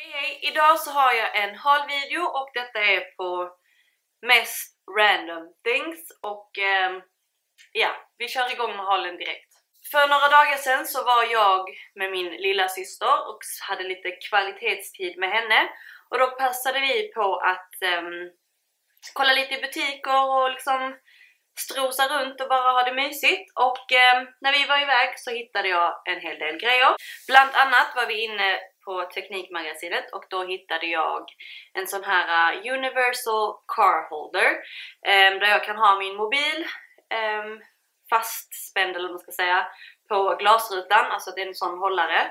Hej, idag så har jag en haul-video och detta är på mest random things och ja, vi kör igång med haulen direkt. För några dagar sedan så var jag med min lilla syster och hade lite kvalitetstid med henne och då passade vi på att kolla lite i butiker och liksom strosa runt och bara ha det mysigt. Och när vi var iväg så hittade jag en hel del grejer. Bland annat var vi inne på Teknikmagasinet och då hittade jag en sån här Universal Car Holder där jag kan ha min mobil fastspänd, eller vad man ska säga, på glasrutan, alltså det är en sån hållare.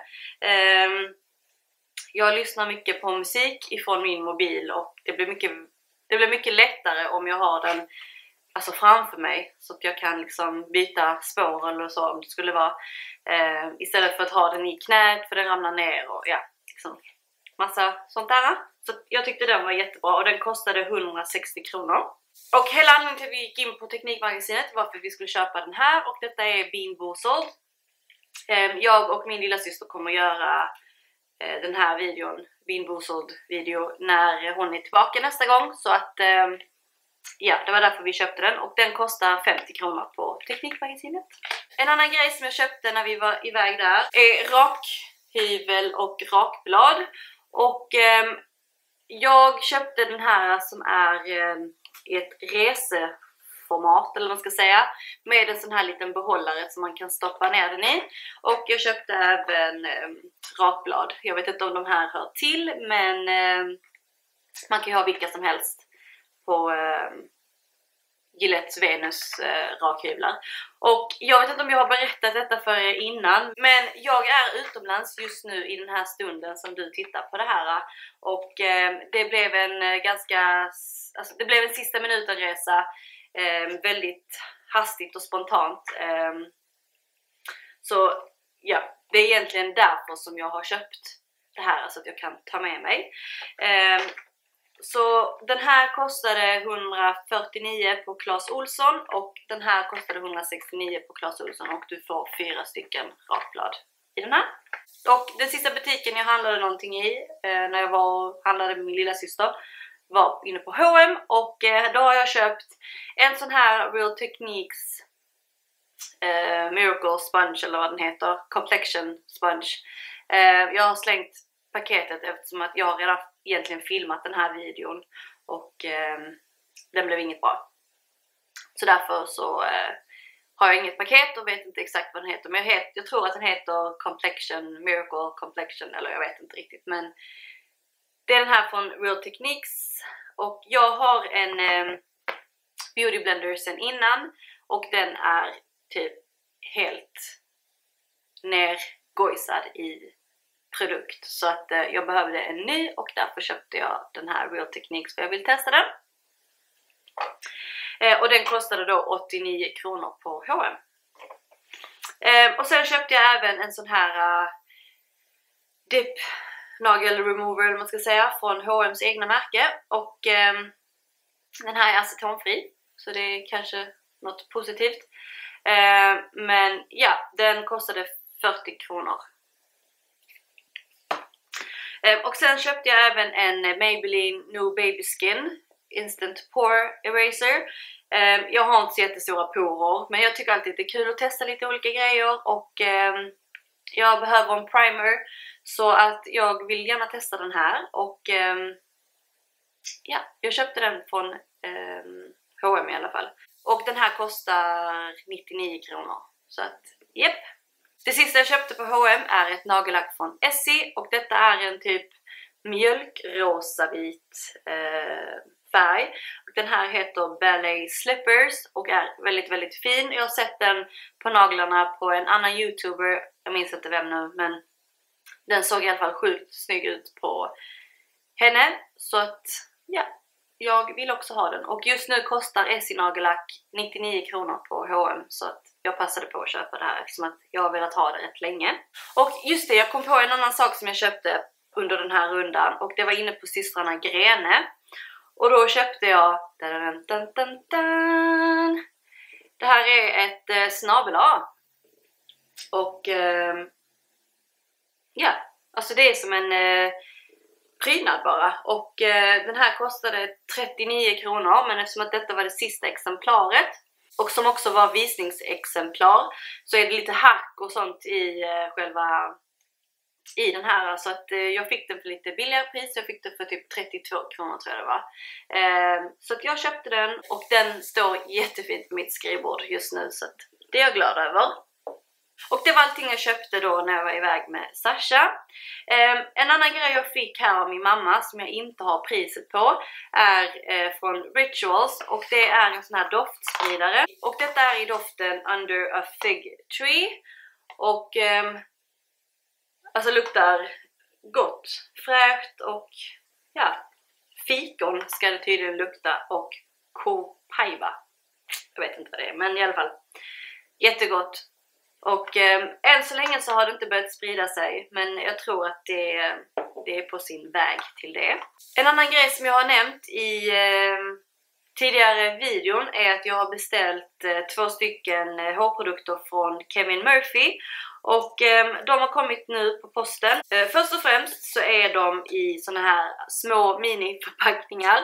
Jag lyssnar mycket på musik ifrån min mobil och det blir mycket lättare om jag har den alltså framför mig så att jag kan liksom byta spår eller så om det skulle vara istället för att ha den i knät för den ramlar ner och ja, liksom massa sånt där. Så jag tyckte den var jättebra och den kostade 160 kronor. Och hela anledningen till att vi gick in på Teknikmagasinet var för att vi skulle köpa den här och detta är Bean Boozled. Jag och min lilla syster kommer göra den här videon, Bean Boozled video, när hon är tillbaka nästa gång, så att ja, det var därför vi köpte den och den kostar 50 kronor på Teknikmagasinet. En annan grej som jag köpte när vi var iväg där är rakhyvel och rakblad. Och jag köpte den här som är i ett reseformat, eller vad man ska säga, med en sån här liten behållare som man kan stoppa ner den i. Och jag köpte även rakblad. Jag vet inte om de här hör till, men man kan ju ha vilka som helst på Gillette's Venus rakhyvlar. Och jag vet inte om jag har berättat detta för er innan, men jag är utomlands just nu i den här stunden som du tittar på det här. Och det blev en det blev en sista minuten resa, väldigt hastigt och spontant. Så ja, det är egentligen därför som jag har köpt det här, så att jag kan ta med mig. Så den här kostade 149 på Clas Ohlson och den här kostade 169 på Clas Ohlson och du får 4 stycken rakblad i den här. Och den sista butiken jag handlade någonting i när jag handlade med min lilla syster var inne på H&M och då har jag köpt en sån här Real Techniques Miracle Sponge, eller vad den heter, Complexion Sponge. Jag har slängt paketet eftersom att jag har redan egentligen filmat den här videon och den blev inget bra. Så därför så har jag inget paket och vet inte exakt vad den heter. Men jag tror att den heter Complexion, Miracle Complexion, eller jag vet inte riktigt. Men det är den här från Real Techniques och jag har en beauty blender sen innan och den är typ helt nergojsad i produkt, så att jag behövde en ny och därför köpte jag den här Real Techniques för jag vill testa den. Och den kostade då 89 kronor på H&M. Och sen köpte jag även en sån här dip nagel remover, eller man ska säga, från H&M's egna märke och den här är acetonfri, så det är kanske något positivt. Men ja, den kostade 40 kronor. Och sen köpte jag även en Maybelline No Baby Skin Instant Pore Eraser. Jag har inte så jättestora porer, men jag tycker alltid att det är kul att testa lite olika grejer och jag behöver en primer, så att jag vill gärna testa den här och ja, jag köpte den från H&M i alla fall. Och den här kostar 99 kronor, så att japp. Det sista jag köpte på H&M är ett nagellack från Essie och detta är en typ mjölkrosa-vit färg. Och den här heter Ballet Slippers och är väldigt, väldigt fin. Jag har sett den på naglarna på en annan youtuber, jag minns inte vem nu, men den såg i alla fall sjukt snygg ut på henne. Så att ja, jag vill också ha den. Och just nu kostar Essie nagellack 99 kronor på H&M, så att jag passade på att köpa det här eftersom att jag har velat ha det rätt länge. Och just det, jag kom på en annan sak som jag köpte under den här rundan och det var inne på systrarna Grene. Och då köpte jag det här är ett snabel-A. Och ja, alltså det är som en prydnad bara. Och den här kostade 39 kronor, men eftersom att detta var det sista exemplaret och som också var visningsexemplar, så är det lite hack och sånt i i den här, så att jag fick den för lite billigare pris. Jag fick den för typ 32 kronor tror jag det var. Så att jag köpte den och den står jättefint på mitt skrivbord just nu, så att det är jag glad över. Och det var allting jag köpte då när jag var iväg med Sasha. En annan grej jag fick här av min mamma som jag inte har priset på är från Rituals, och det är en sån här doftspridare. Och detta är i doften Under a Fig Tree, och alltså luktar gott, fräscht, och ja, fikon ska det tydligen lukta, och kopaiva. Jag vet inte vad det är, men i alla fall jättegott. Och än så länge så har det inte börjat sprida sig, men jag tror att det är på sin väg till det. En annan grej som jag har nämnt i tidigare videon är att jag har beställt 2 stycken hårprodukter från Kevin Murphy. Och de har kommit nu på posten. Först och främst så är de i såna här små miniförpackningar.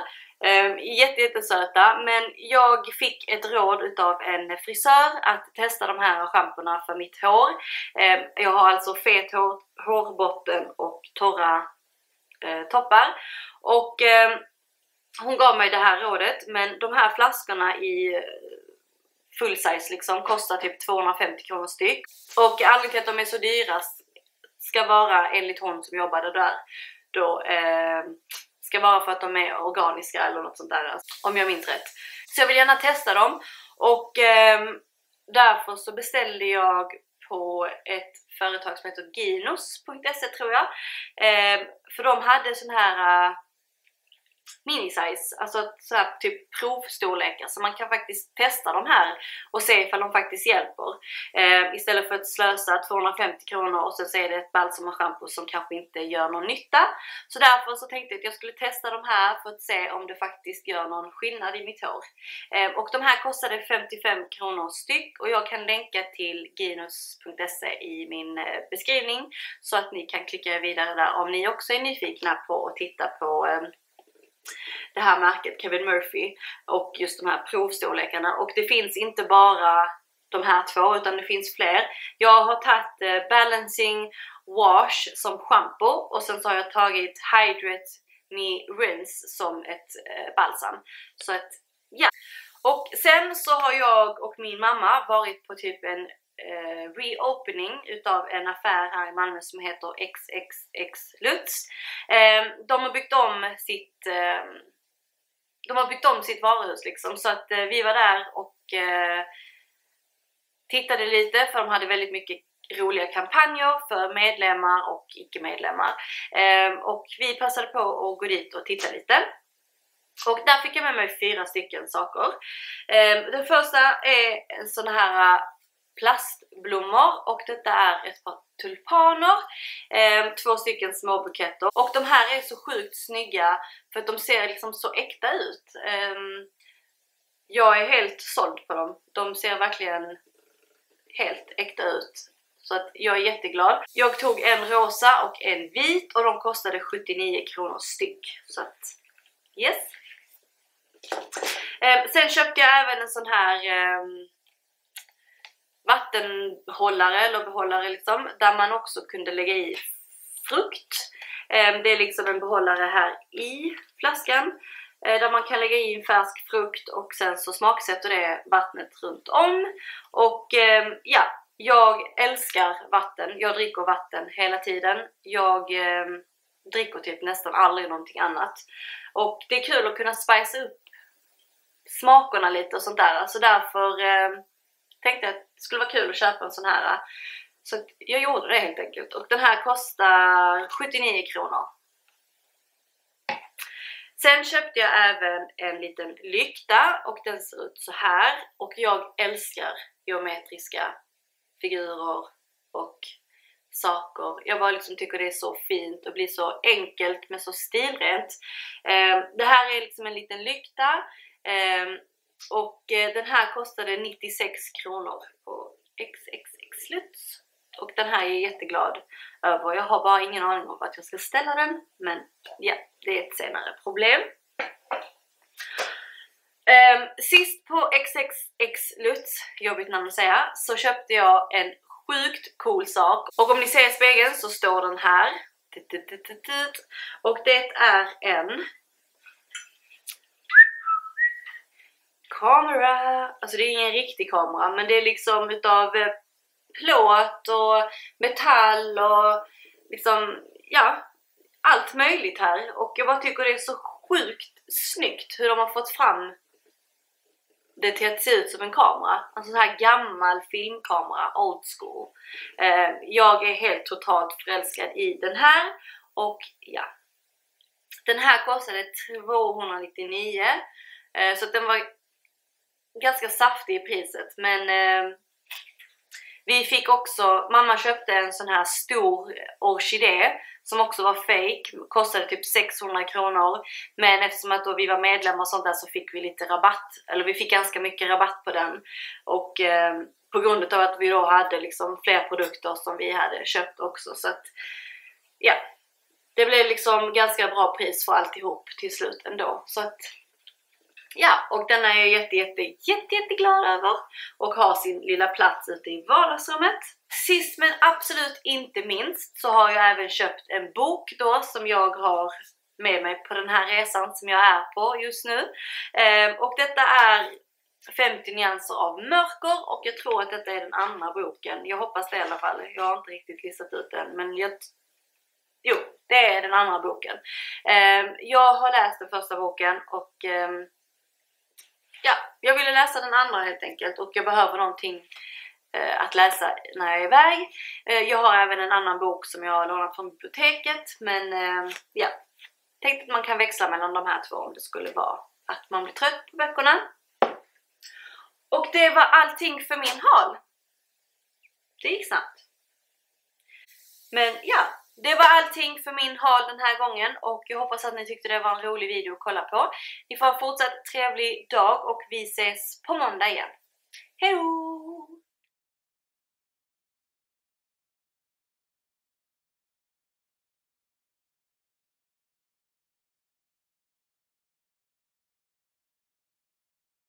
Jättesöta, men jag fick ett råd utav en frisör att testa de här schamporna för mitt hår. Jag har alltså fet hårbotten och torra toppar. Och hon gav mig det här rådet, men de här flaskorna i full size liksom kostar typ 250 kronor styck. Och anledningen till att de är så dyra ska vara, enligt hon som jobbade där då, ska vara för att de är organiska eller något sånt där, om jag minns rätt. Så jag vill gärna testa dem, och därför så beställde jag på ett företag som heter Ginos.se tror jag. För de hade sån här minisize, alltså så här typ provstorlekar, så man kan faktiskt testa de här och se ifall de faktiskt hjälper, istället för att slösa 250 kronor och så är det ett balsam och shampoo som kanske inte gör någon nytta. Så därför så tänkte jag att jag skulle testa de här för att se om det faktiskt gör någon skillnad i mitt hår. Och de här kostade 55 kronor styck, och jag kan länka till ginos.se i min beskrivning så att ni kan klicka vidare där om ni också är nyfikna på att titta på det här märket Kevin Murphy och just de här provstorlekarna. Och det finns inte bara de här 2 utan det finns fler. Jag har tagit Balancing Wash som shampoo, och sen så har jag tagit Hydrate Me Rinse som ett balsam. Så att ja. Och sen så har jag och min mamma varit på typ en reopening utav en affär här i Malmö som heter XXX Lutz. De har byggt om sitt varuhus liksom, så att vi var där och tittade lite, för de hade väldigt mycket roliga kampanjer för medlemmar och icke-medlemmar. Och vi passade på att gå dit och titta lite. Och där fick jag med mig 4 stycken saker. Den första är en sån här plastblommor, och detta är ett par tulpaner, 2 stycken små buketter, och de här är så sjukt snygga för att de ser liksom så äkta ut. Jag är helt såld på dem. De ser verkligen helt äkta ut, så att jag är jätteglad. Jag tog en rosa och en vit, och de kostade 79 kronor styck, så att yes. Sen köpte jag även en sån här vattenhållare eller behållare liksom, där man också kunde lägga i frukt. Det är liksom en behållare här i flaskan där man kan lägga i en färsk frukt, och sen så smaksätter det vattnet runt om. Och ja, jag älskar vatten. Jag dricker vatten hela tiden. Jag dricker typ nästan aldrig någonting annat. Och det är kul att kunna spicea upp smakerna lite och sånt där. Så därför tänkte jag att det skulle vara kul att köpa en sån här. Så jag gjorde det helt enkelt. Och den här kostar 79 kronor. Sen köpte jag även en liten lykta, och den ser ut så här. Och jag älskar geometriska figurer och saker. Jag bara liksom tycker det är så fint och blir så enkelt men så stilrent. Det här är liksom en liten lykta. Och den här kostade 96 kronor på XXX Lutz. Och den här är jag jätteglad över. Jag har bara ingen aning om vart jag ska ställa den. Men ja, det är ett senare problem. Sist på XXX Lutz, jobbigt namn att säga, så köpte jag en sjukt cool sak. Och om ni ser i spegeln så står den här. Och det är en kamera. Alltså det är ingen riktig kamera, men det är liksom utav plåt och metall och liksom, ja, allt möjligt här. Och jag bara tycker det är så sjukt snyggt hur de har fått fram det till att se ut som en kamera. Alltså så här gammal filmkamera, old school. Jag är helt totalt förälskad i den här. Och ja, den här kostade 299. Så att den var ganska saftig i priset. Men vi fick också, mamma köpte en sån här stor orkidé som också var fake, kostade typ 600 kronor. Men eftersom att då vi var medlemmar och sånt där så fick vi lite rabatt, eller vi fick ganska mycket rabatt på den. Och på grund av att vi då hade liksom fler produkter som vi hade köpt också. Så att ja, det blev liksom ganska bra pris för alltihop till slut ändå. Så att ja, och den är jag jätteglad över och har sin lilla plats ute i vardagsrummet. Sist men absolut inte minst så har jag även köpt en bok då som jag har med mig på den här resan som jag är på just nu. Och detta är 50 nyanser av mörker och jag tror att detta är den andra boken. Jag hoppas det i alla fall. Jag har inte riktigt listat ut den, men jo, det är den andra boken. Jag har läst den första boken och ja, jag ville läsa den andra helt enkelt och jag behöver någonting att läsa när jag är iväg. Jag har även en annan bok som jag har lånat från biblioteket, men ja, tänkte att man kan växla mellan de här två om det skulle vara att man blir trött på böckerna. Och det var allting för min haul. Det gick snabbt. Men ja, det var allting för min haul den här gången och jag hoppas att ni tyckte det var en rolig video att kolla på. Ni får en fortsatt trevlig dag och vi ses på måndag igen. Hej då!